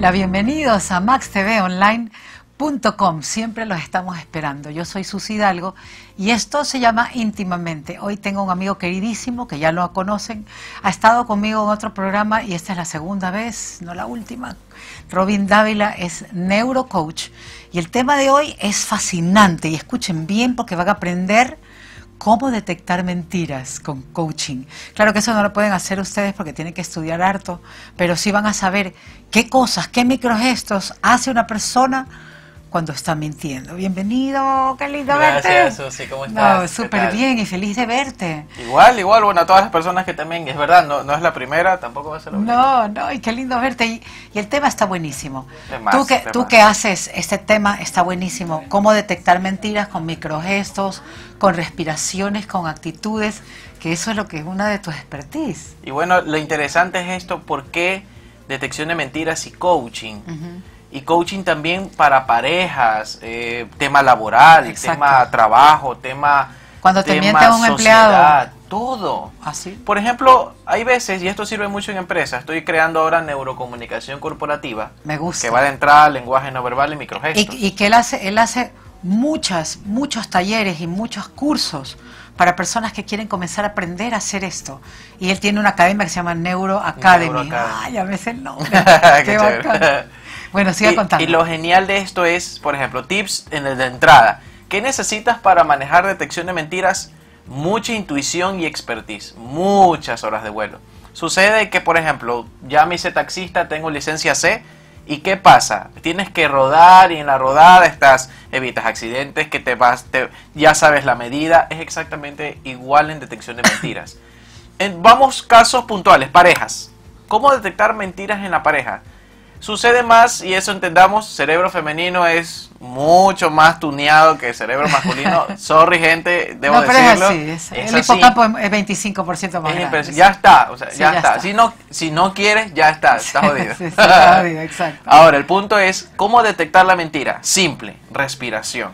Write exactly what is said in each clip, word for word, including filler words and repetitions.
Hola, bienvenidos a max t v online punto com. Siempre los estamos esperando. Yo soy Susy Hidalgo y esto se llama Íntimamente. Hoy tengo un amigo queridísimo que ya lo conocen. Ha estado conmigo en otro programa y esta es la segunda vez, no la última. Robin Dávila es neurocoach y el tema de hoy es fascinante. Y escuchen bien porque van a aprender cómo detectar mentiras con coaching. Claro que eso no lo pueden hacer ustedes porque tienen que estudiar harto, pero sí van a saber qué cosas, qué microgestos hace una persona cuando está mintiendo. Bienvenido, qué lindo verte. Gracias, Susy, ¿cómo estás? No, súper bien y feliz de verte. Igual, igual, bueno, a todas las personas que también, es verdad, no, no es la primera, tampoco va a ser la última. No, no, y qué lindo verte. Y, y el tema está buenísimo. Temas, tú que, temas. tú que haces este tema está buenísimo. Cómo detectar mentiras con microgestos, con respiraciones, con actitudes, que eso es lo que es una de tus expertise. Y bueno, lo interesante es esto, ¿por qué detección de mentiras y coaching? Uh-huh. Y coaching también para parejas, eh, tema laboral, Exacto. tema trabajo, tema Cuando te tema miente a un sociedad, empleado. todo. ¿Así? Por ejemplo, hay veces, y esto sirve mucho en empresas, estoy creando ahora neurocomunicación corporativa. Me gusta. Que va de entrada, lenguaje no verbal y microgestos. Y, y que él hace, él hace muchas, muchos talleres y muchos cursos para personas que quieren comenzar a aprender a hacer esto. Y él tiene una academia que se llama Neuro Academy. Neuro Academy. Ay, ya me sé el nombre. Qué Qué chévere. bacán. Bueno, siga y, contando. y lo genial de esto es, por ejemplo, tips en el de entrada. ¿Qué necesitas para manejar detección de mentiras? Mucha intuición y expertise. Muchas horas de vuelo. Sucede que, por ejemplo, ya me hice taxista, tengo licencia C. ¿Y qué pasa? Tienes que rodar y en la rodada estás, evitas accidentes, que te vas, te, ya sabes la medida. Es exactamente igual en detección de mentiras. En, vamos casos puntuales, parejas. ¿Cómo detectar mentiras en la pareja? Sucede más, y eso entendamos, cerebro femenino es mucho más tuneado que el cerebro masculino. Sorry, gente, debo no, pero decirlo. Es así, es, es el así. hipocampo es veinticinco por ciento más Es grande. impresionante. Ya está, o sea, Sí, ya, ya está. está. Si no, si no quieres, ya está, está jodido. Sí, sí, está jodido, exacto. Ahora, el punto es, ¿cómo detectar la mentira? Simple, respiración.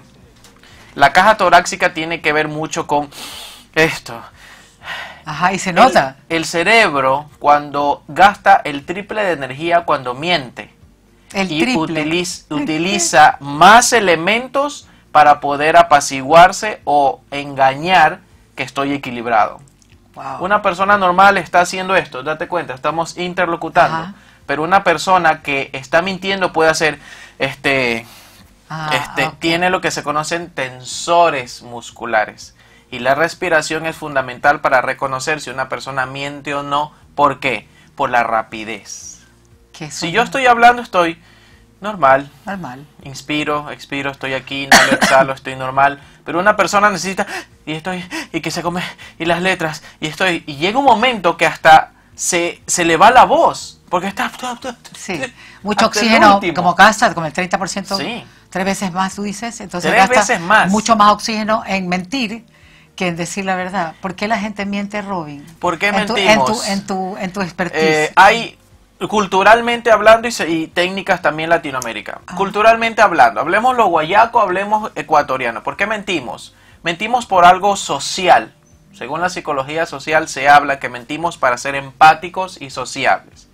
La caja torácica tiene que ver mucho con esto. Ajá, y se nota. El, el cerebro, cuando gasta el triple de energía cuando miente. El y triple. Utiliza, utiliza más elementos para poder apaciguarse o engañar que estoy equilibrado. Wow. Una persona normal está haciendo esto, date cuenta, estamos interlocutando. Ajá. Pero una persona que está mintiendo puede hacer, este, Ah, este okay. tiene lo que se conocen tensores musculares. Y la respiración es fundamental para reconocer si una persona miente o no. ¿Por qué? Por la rapidez. ¿Qué Si yo estoy hablando, estoy normal. Normal. Inspiro, expiro, estoy aquí, inhalo, exhalo, estoy normal. Pero una persona necesita, y estoy, y que se come, y las letras, y estoy, y llega un momento que hasta se, se le va la voz, porque está... Sí, mucho hasta el oxígeno, último. como gasta, como el treinta por ciento, Sí. tres veces más, tú dices, entonces Tres gasta veces más. mucho más oxígeno en mentir que en decir la verdad. ¿Por qué la gente miente, Robin? ¿Por qué en tu, en mentimos? tu, en tu, en tu expertise. Eh, hay, culturalmente hablando, y, se- y técnicas también Latinoamérica. Ah. Culturalmente hablando, hablemos lo guayaco, hablemos ecuatoriano. ¿Por qué mentimos? Mentimos por algo social. Según la psicología social se habla que mentimos para ser empáticos y sociables.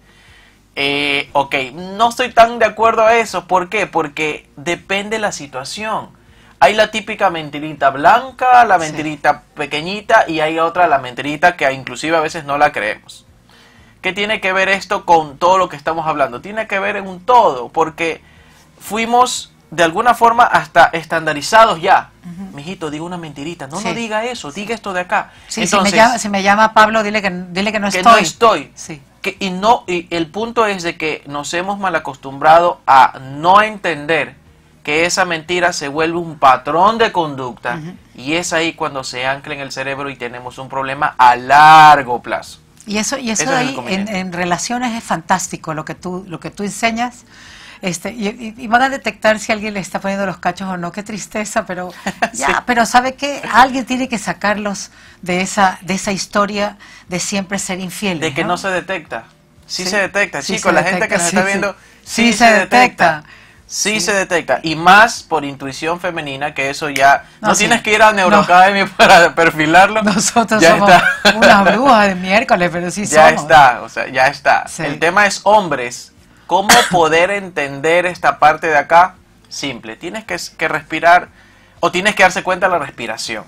Eh, ok, no estoy tan de acuerdo a eso. ¿Por qué? Porque depende la situación. Hay la típica mentirita blanca, la mentirita pequeñita, y hay otra, la mentirita que inclusive a veces no la creemos. ¿Qué tiene que ver esto con todo lo que estamos hablando? Tiene que ver en un todo, porque fuimos de alguna forma hasta estandarizados ya. Uh-huh. Mijito, diga una mentirita. No, Sí. no diga eso, diga esto de acá. Sí, Entonces, si, me llama, si me llama Pablo, dile que, dile que no que estoy. no estoy. Sí. Que, y, no, y el punto es de que nos hemos mal acostumbrado a no entender que esa mentira se vuelve un patrón de conducta. Uh-huh. Y es ahí cuando se ancla en el cerebro y tenemos un problema a largo plazo. Y eso, y eso, Eso de es el ahí en, inconveniente. en relaciones es fantástico lo que tú, lo que tú enseñas. Este, y, y- y van a detectar si alguien le está poniendo los cachos o no. Qué tristeza, pero ya, Sí. pero ¿sabe qué? Alguien tiene que sacarlos de esa, de esa historia de siempre ser infieles. De que no, ¿no? se detecta. Sí, Sí, se detecta, sí chicos. se La gente detecta, que nos sí, está sí. viendo, Sí sí, se se detecta. detecta. Sí, Sí. se detecta. Y más por intuición femenina, que eso ya... No, No, sí. tienes que ir a Neuroacademy para perfilarlo. Nosotros ya somos está. unas brujas de miércoles, pero sí Ya somos. está, o sea, ya está. Sí. El tema es hombres. ¿Cómo poder entender esta parte de acá? Simple, tienes que, que respirar o tienes que darse cuenta de la respiración.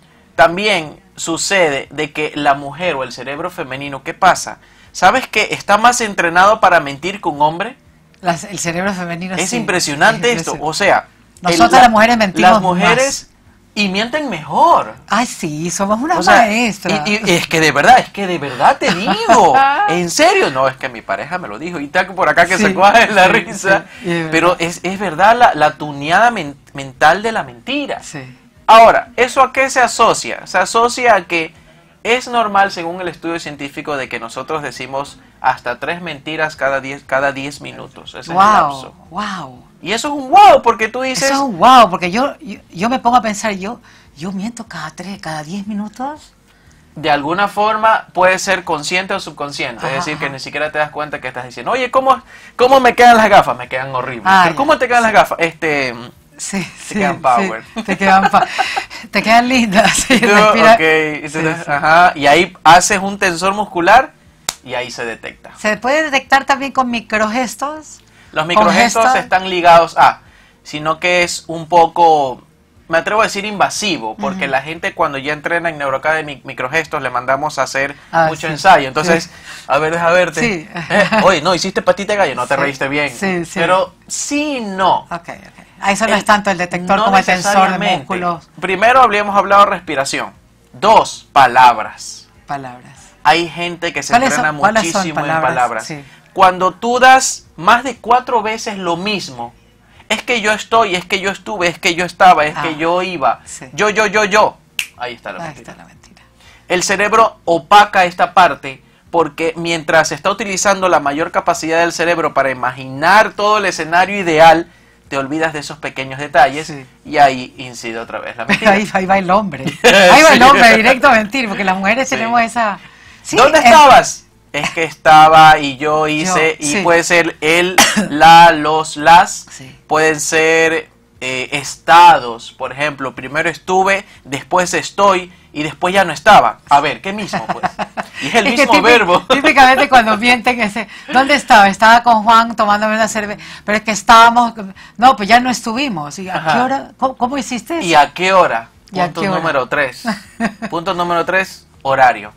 También sucede de que la mujer o el cerebro femenino, ¿qué pasa? ¿Sabes que está más entrenado para mentir que un hombre? Las, el cerebro femenino es sí, impresionante es esto, impresionante. o sea, nosotras el, la, las mujeres mentimos las mujeres más. Y mienten mejor. Ay, sí, somos una o sea, maestra. Y, y es que de verdad, es que de verdad te digo. En serio, no, es que mi pareja me lo dijo. Y está por acá que sí, se cuaja en la sí, risa. Sí, es pero es, es verdad la, la tuneada men, mental de la mentira. Sí. Ahora, ¿eso a qué se asocia? Se asocia a que es normal, según el estudio científico, de que nosotros decimos hasta tres mentiras cada diez, cada diez minutos. Ese wow, es el lapso. wow. Y eso es un wow, porque tú dices... Eso es un wow, porque yo, yo, yo me pongo a pensar, yo, yo miento cada tres, cada diez minutos. De alguna forma puede ser consciente o subconsciente. Ajá, es decir, ajá. que ni siquiera te das cuenta que estás diciendo, oye, ¿cómo, cómo me quedan las gafas? Me quedan horribles. Ah, Pero ya, ¿cómo te quedan sí. las gafas? Este... Sí, Te sí, quedan power. sí, te quedan pa te quedan lindas. Sí, Tú, respira. okay, entonces, Sí, sí. Ajá, y ahí haces un tensor muscular y ahí se detecta. ¿Se puede detectar también con microgestos? Los microgestos gestos? están ligados a, sino que es un poco, me atrevo a decir invasivo, porque Ujú. la gente cuando ya entrena en Neurocademy microgestos le mandamos a hacer Ah, mucho sí, ensayo. Entonces, sí. a ver, deja verte. Sí. Eh, oye, no, hiciste patita de gallo, no te Sí, reíste bien. sí, sí. Pero sí, no. Ok, ok. Ah, eso no El- es tanto el detector no como el tensor de necesariamente. músculos, Primero habíamos hablado de respiración. Dos, palabras. palabras. Hay gente que se ¿Cuáles entrena son- cuáles son muchísimo en palabras? palabras. Sí. Cuando tú das más de cuatro veces lo mismo, es que yo estoy, es que yo estuve, es que yo estaba, es Ah, que yo iba, sí. yo, yo, yo, yo. Ahí está la Ahí mentira. está la mentira. El cerebro opaca esta parte porque mientras está utilizando la mayor capacidad del cerebro para imaginar todo el escenario ideal, te olvidas de esos pequeños detalles Sí. y ahí incide otra vez la Pero mentira. ahí, ahí va el hombre. Ahí va Sí. el hombre directo a mentir, porque las mujeres Sí. tenemos esa... Sí, ¿Dónde es- estabas? Es que estaba y yo hice, Yo, y sí. puede ser el, la, los, las, Sí. pueden ser eh, estados, por ejemplo, primero estuve, después estoy y después ya no estaba. A ver, ¿qué mismo pues? Y es el Es que mismo típic- verbo. Típicamente cuando mienten ese, ¿dónde estaba? Estaba con Juan tomándome una cerveza, pero es que estábamos, no, pues ya no estuvimos. ¿Y a Ajá. qué hora? ¿Cómo, cómo hiciste eso? ¿Y a qué hora? ¿Y a Punto qué hora? número tres. Punto número tres, horario.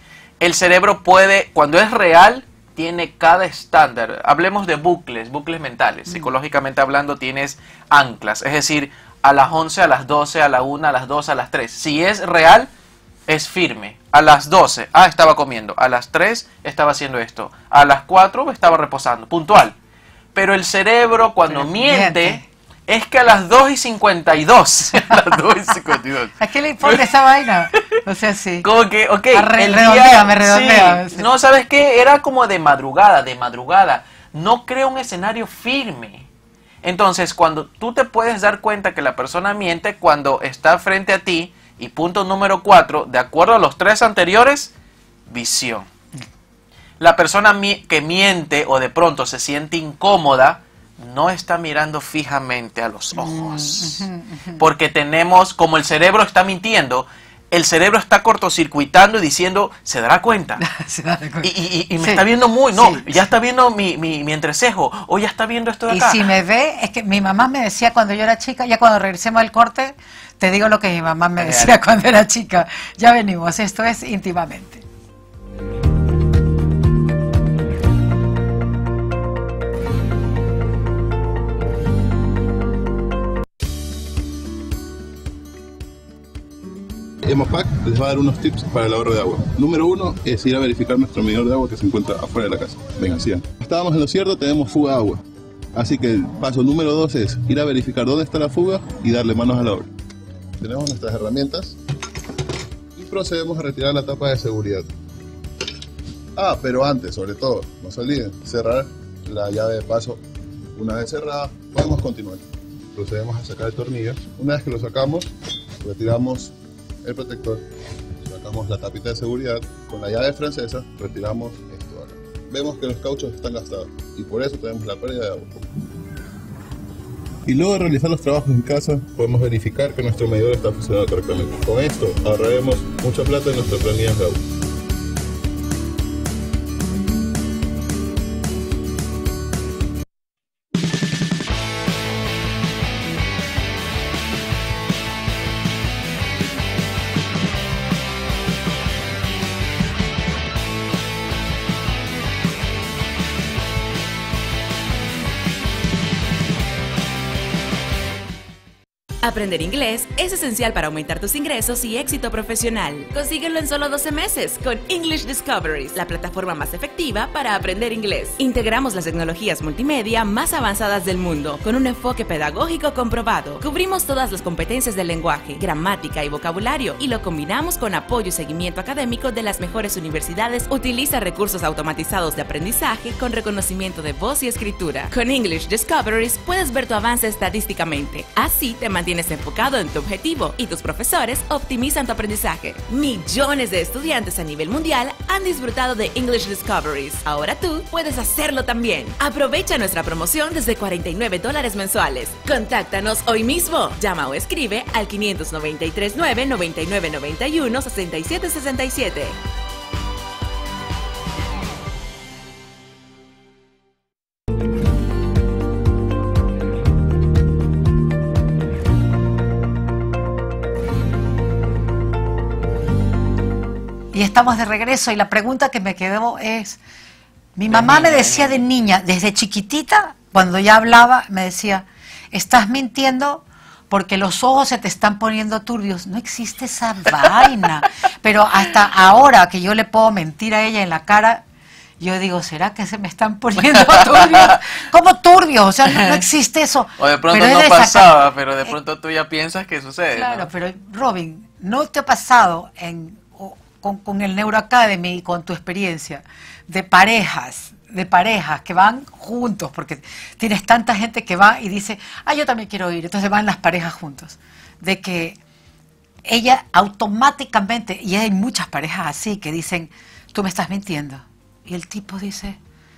El cerebro puede, cuando es real, tiene cada estándar. Hablemos de bucles, bucles mentales. Mm. Psicológicamente hablando, tienes anclas. Es decir, a las once, a las doce, a la una, a las dos, a las tres. Si es real, es firme. A las doce, ah, estaba comiendo. A las tres, estaba haciendo esto. A las cuatro, estaba reposando. Puntual. Pero el cerebro, cuando Pero miente, miente. es que a las dos y cincuenta y dos. A las dos y cincuenta y dos. ¿A qué le importa esa vaina? O sea, sí. Como que, ok, Arre- el redondéame, día- redondéame, sí. sí. No, ¿sabes qué? Era como de madrugada, de madrugada. No crea un escenario firme. Entonces, cuando tú te puedes dar cuenta que la persona miente cuando está frente a ti, y punto número cuatro, de acuerdo a los tres anteriores, visión. La persona mi- que miente o de pronto se siente incómoda, no está mirando fijamente a los ojos. Porque tenemos, como el cerebro está mintiendo, el cerebro está cortocircuitando y diciendo, ¿se dará cuenta? Se da cuenta. Y, y- y me Sí. está viendo muy, no, Sí, ya sí. está viendo mi, mi, mi entrecejo, o ya está viendo esto de Y acá. si me ve, es que mi mamá me decía cuando yo era chica, ya cuando regresemos al corte, te digo lo que mi mamá me Dale, decía dale. cuando era chica. Ya venimos, esto es íntimamente. Hemopack les va a dar unos tips para el ahorro de agua. Número uno es ir a verificar nuestro medidor de agua que se encuentra afuera de la casa. Venga, sigan. Estábamos en lo cierto, tenemos fuga de agua. Así que el paso número dos es ir a verificar dónde está la fuga y darle manos a la obra. Tenemos nuestras herramientas y procedemos a retirar la tapa de seguridad. Ah, pero antes, sobre todo, no se olviden, cerrar la llave de paso. Una vez cerrada, podemos continuar. Procedemos a sacar el tornillo. Una vez que lo sacamos, retiramos el protector, sacamos la tapita de seguridad, con la llave francesa retiramos esto de acá. Vemos que los cauchos están gastados y por eso tenemos la pérdida de agua. Y luego de realizar los trabajos en casa, podemos verificar que nuestro medidor está funcionando correctamente. Con esto ahorraremos mucha plata en nuestras planillas de agua. Aprender inglés es esencial para aumentar tus ingresos y éxito profesional. Consíguelo en solo doce meses con English Discoveries, la plataforma más efectiva para aprender inglés. Integramos las tecnologías multimedia más avanzadas del mundo con un enfoque pedagógico comprobado. Cubrimos todas las competencias del lenguaje, gramática y vocabulario y lo combinamos con apoyo y seguimiento académico de las mejores universidades. Utiliza recursos automatizados de aprendizaje con reconocimiento de voz y escritura. Con English Discoveries puedes ver tu avance estadísticamente. Así te mantienes enfocado en tu objetivo y tus profesores optimizan tu aprendizaje. Millones de estudiantes a nivel mundial han disfrutado de English Discoveries. Ahora tú puedes hacerlo también. Aprovecha nuestra promoción desde cuarenta y nueve dólares mensuales. Contáctanos hoy mismo. Llama o escribe al quinientos noventa y tres nueve, noventa y nueve noventa y uno, sesenta y siete sesenta y siete. Y estamos de regreso y la pregunta que me quedó es, mi mamá me decía de niña, desde chiquitita, cuando ya hablaba, me decía, estás mintiendo porque los ojos se te están poniendo turbios. No existe esa vaina. Pero hasta ahora que yo le puedo mentir a ella en la cara, yo digo, ¿será que se me están poniendo turbios? ¿Cómo turbios? O sea, no, no existe eso. O de pronto pero no de pasaba, sacar... pero de pronto tú ya piensas que sucede. Claro, ¿no? pero Robin, ¿no te ha pasado en... Con, con el Neuroacademy y con tu experiencia de parejas, de parejas que van juntos, porque tienes tanta gente que va y dice, ah, yo también quiero ir, entonces van las parejas juntos, de que ella automáticamente, y hay muchas parejas así que dicen, tú me estás mintiendo, y el tipo dice,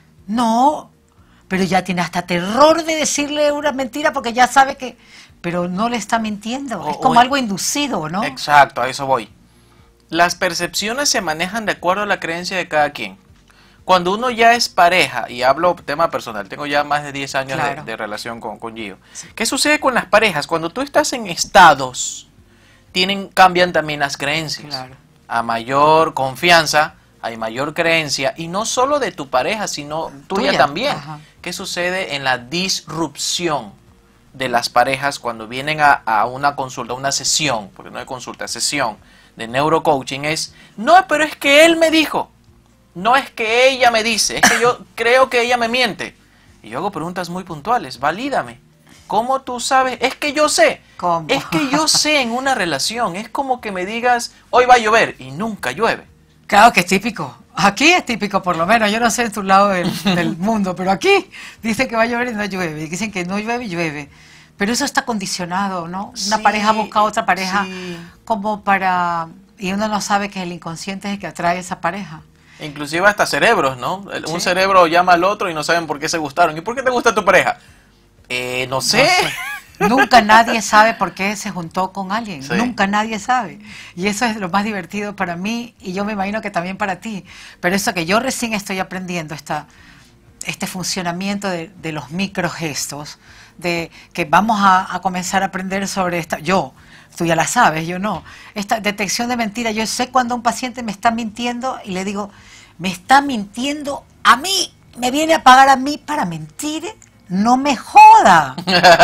no, pero ya tiene hasta terror de decirle una mentira porque ya sabe que, pero no le está mintiendo, O, es como o, algo inducido, ¿no? Exacto, a eso voy. Las percepciones se manejan de acuerdo a la creencia de cada quien. Cuando uno ya es pareja, y hablo tema personal, tengo ya más de diez años claro. de, de relación con, con Gio. Sí. ¿Qué sucede con las parejas? Cuando tú estás en estados, tienen, cambian también las creencias. Claro. A mayor confianza, hay mayor creencia, y no solo de tu pareja, sino tuya, tuya. también. Ajá. ¿Qué sucede en la disrupción de las parejas cuando vienen a, a una consulta, una sesión, porque no hay consulta, sesión de neurocoaching? Es, no, pero es que él me dijo, no es que ella me dice, es que yo creo que ella me miente. Y yo hago preguntas muy puntuales, valídame. ¿Cómo tú sabes? Es que yo sé. ¿Cómo? Es que yo sé en una relación, es como que me digas, hoy va a llover, y nunca llueve. Claro que es típico. Aquí es típico, por lo menos. Yo no sé en tu lado del, del mundo, pero aquí dicen que va a llover y no llueve. Dicen que no llueve y llueve. Pero eso está condicionado, ¿no? Una sí, pareja busca a otra pareja sí. como para... Y uno no sabe que el inconsciente es el que atrae a esa pareja. Inclusive hasta cerebros, ¿no? Sí. Un cerebro llama al otro y no saben por qué se gustaron. ¿Y por qué te gusta tu pareja? Eh, no sé. No sé. Nunca nadie sabe por qué se juntó con alguien. Sí. Nunca nadie sabe. Y eso es lo más divertido para mí y yo me imagino que también para ti. Pero eso que yo recién estoy aprendiendo, esta, este funcionamiento de, de los microgestos, de que vamos a, a comenzar a aprender sobre esta... Yo, tú ya la sabes, yo no. Esta detección de mentira, yo sé cuando un paciente me está mintiendo y le digo, me está mintiendo a mí, me viene a pagar a mí para mentir, no me joda.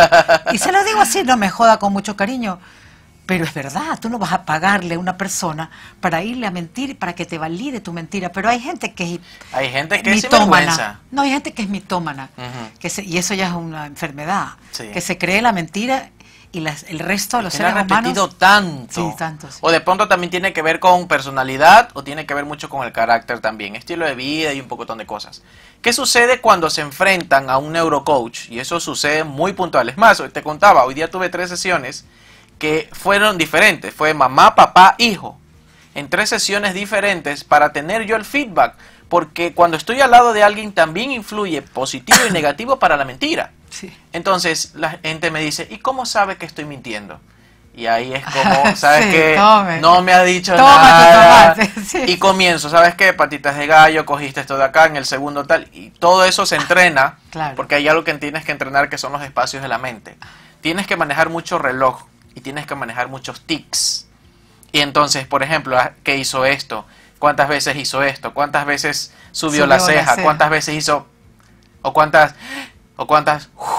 Y se lo digo así, no me joda, con mucho cariño. Pero es verdad, tú no vas a pagarle a una persona para irle a mentir, para que te valide tu mentira. Pero hay gente que es Hay gente que es mitómana. sinvergüenza. No, hay gente que es mitómana. Uh-huh. que se, y eso ya es una enfermedad. Sí. Que se cree la mentira y las, el resto de los Tiene seres repetido humanos... tanto. Sí, tanto, sí. O de pronto también tiene que ver con personalidad o tiene que ver mucho con el carácter también, estilo de vida y un pocotón de cosas. ¿Qué sucede cuando se enfrentan a un neurocoach? Y eso sucede muy puntual. Es más, hoy te contaba, hoy día tuve tres sesiones que fueron diferentes. Fue mamá, papá, hijo. En tres sesiones diferentes para tener yo el feedback. Porque cuando estoy al lado de alguien también influye positivo y negativo para la mentira. Sí. Entonces la gente me dice, ¿y cómo sabe que estoy mintiendo? Y ahí es como, ¿sabes Sí, qué? tome. No me ha dicho Toma nada. tu tomate, sí. Y comienzo, ¿sabes qué? Patitas de gallo, cogiste esto de acá, en el segundo tal. Y todo eso se entrena, Claro. porque hay algo que tienes que entrenar que son los espacios de la mente. Tienes que manejar mucho reloj y tienes que manejar muchos tics. Y entonces, por ejemplo, ¿qué hizo esto? ¿Cuántas veces hizo esto? ¿Cuántas veces subió, Subió la, la ceja? ceja. ¿Cuántas veces hizo? ¿O cuántas? ¿O cuántas? Uf,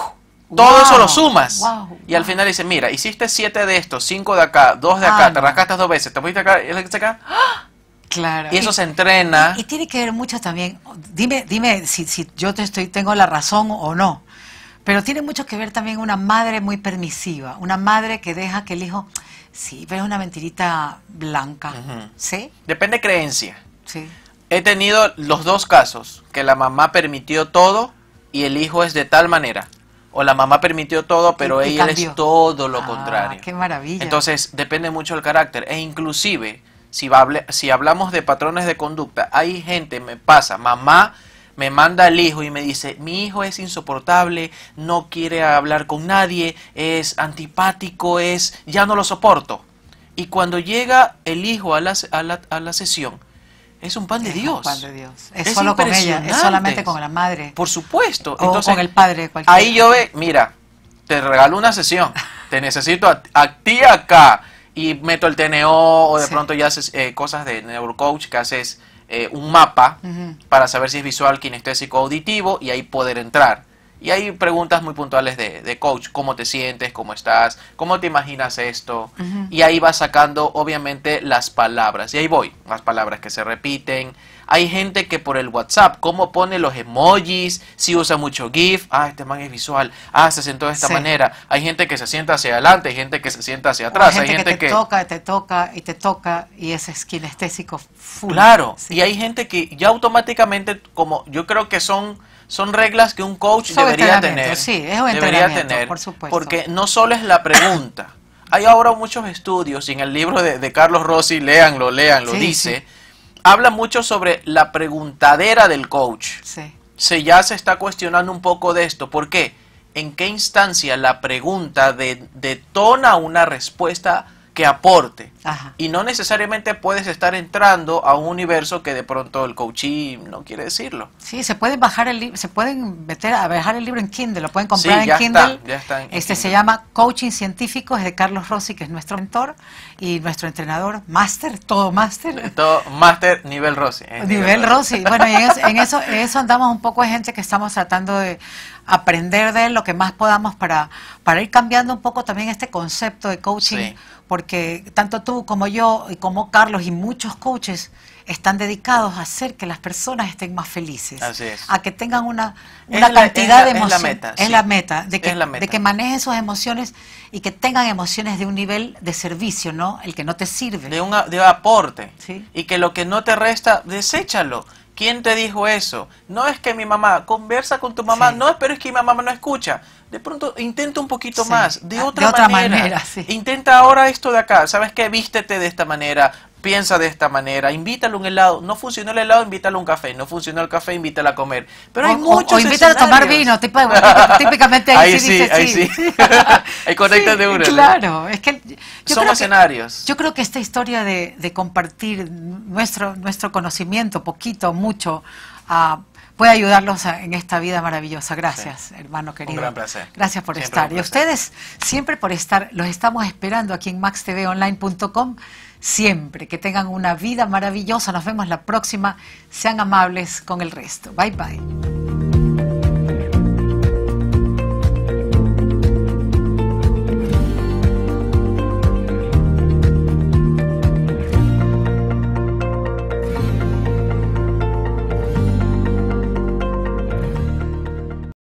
Todo Wow, eso lo sumas. wow, y al wow. final dice, mira, hiciste siete de estos, cinco de acá, dos de acá, Ah, te no. rascaste dos veces, te fuiste acá, y acá. Claro. Y eso se entrena. Y, y tiene que ver mucho también, dime, dime si, si yo te estoy, tengo la razón o no, pero tiene mucho que ver también una madre muy permisiva, una madre que deja que el hijo, sí, pero es una mentirita blanca, Ujú. ¿sí? Depende de creencia. Sí. He tenido los dos casos, que la mamá permitió todo y el hijo es de tal manera. O la mamá permitió todo, pero Y- y ella cambió. es todo lo Ah, contrario. qué maravilla. Entonces, depende mucho del carácter. E inclusive, si, hable- si hablamos de patrones de conducta, hay gente, me pasa, mamá me manda al hijo y me dice, mi hijo es insoportable, no quiere hablar con nadie, es antipático, es ya no lo soporto. Y cuando llega el hijo a la, a la, a la sesión, es un pan de Es un Dios. pan de Dios. Es, Es solo con ella, es impresionante. solamente con la madre. Por supuesto. O Entonces, con el padre, cualquiera. ahí yo ve, mira, te regalo una sesión, te necesito a, a ti acá, y meto el T N O, o de Sí. pronto ya haces eh, cosas de neurocoach, que haces eh, un mapa Ujú. para saber si es visual, kinestésico, auditivo, y ahí poder entrar. Y hay preguntas muy puntuales de, de coach, cómo te sientes, cómo estás, cómo te imaginas esto, Ujú. y ahí vas sacando obviamente las palabras, y ahí voy, las palabras que se repiten. Hay gente que por el WhatsApp, cómo pone los emojis, si usa mucho GIF, ah, este man es visual, ah, se sentó de esta Sí. manera. Hay gente que se sienta hacia adelante, hay gente que se sienta hacia O atrás, hay hay gente, gente que te que... toca, te toca y te toca y ese es kinestésico full. Claro, Sí. y hay gente que ya automáticamente, como yo creo que son, son reglas que un coach Son debería entrenamiento, tener. sí, es un debería entrenamiento, tener, por supuesto. porque no solo es la pregunta. Hay ahora muchos estudios, y en el libro de, de Carlos Rossi, léanlo, léanlo, Sí, dice, habla mucho sobre la preguntadera del coach. Sí. Se ya se está cuestionando un poco de esto. ¿Por qué? ¿En qué instancia la pregunta de- detona una respuesta que aporte? Ajá. Y no necesariamente puedes estar entrando a un universo que de pronto el coachee no quiere decirlo. Sí, se pueden bajar el libro, se pueden meter a bajar el libro en Kindle, lo pueden comprar Sí, ya en Kindle. está, ya está en este Kindle. se llama Coaching Científico, es de Carlos Rossi, que es nuestro mentor y nuestro entrenador, máster, todo máster. Todo máster nivel Rossi. eh, Nivel Rossi. Bueno, y en eso, en eso, en eso andamos un poco de gente que estamos tratando de aprender de él lo que más podamos para, para ir cambiando un poco también este concepto de coaching, Sí. porque tanto tú como yo y como Carlos y muchos coaches están dedicados a hacer que las personas estén más felices, Así es. a que tengan una, Es una la- cantidad es la- de es la emociones. meta, Es sí. la meta, de que, Es la meta. de que manejen sus emociones y que tengan emociones de un nivel de servicio, ¿no? El que no te sirve. De un, a- de aporte. Sí. Y que lo que no te resta, deséchalo. ¿Quién te dijo eso? No es que mi mamá, conversa con tu mamá, Sí. no, pero es que mi mamá no escucha. De pronto, intenta un poquito Sí. más, de Ah, otra, de otra manera. manera, sí. Intenta ahora esto de acá, ¿sabes qué? Vístete de esta manera, piensa de esta manera, invítalo a un helado. No funcionó el helado, invítalo a un café. No funcionó el café, invítala a comer. Pero hay o, muchos o, o invítalo a tomar escenarios. vino, tipo- típicamente ahí, Ahí sí, sí, dice ahí sí. sí. Ahí conectas de una, ¿no? Claro, es que yo Son creo que- escenarios. yo creo que esta historia de, de compartir nuestro, nuestro conocimiento, poquito, mucho, ah, puede ayudarlos a- en esta vida maravillosa. Gracias, hermano querido. gran placer. Gracias por Siempre estar. un Y a placer. ustedes, siempre por estar, los estamos esperando aquí en max t v online punto com. Siempre, que tengan una vida maravillosa. Nos vemos la próxima. Sean amables con el resto. Bye, bye.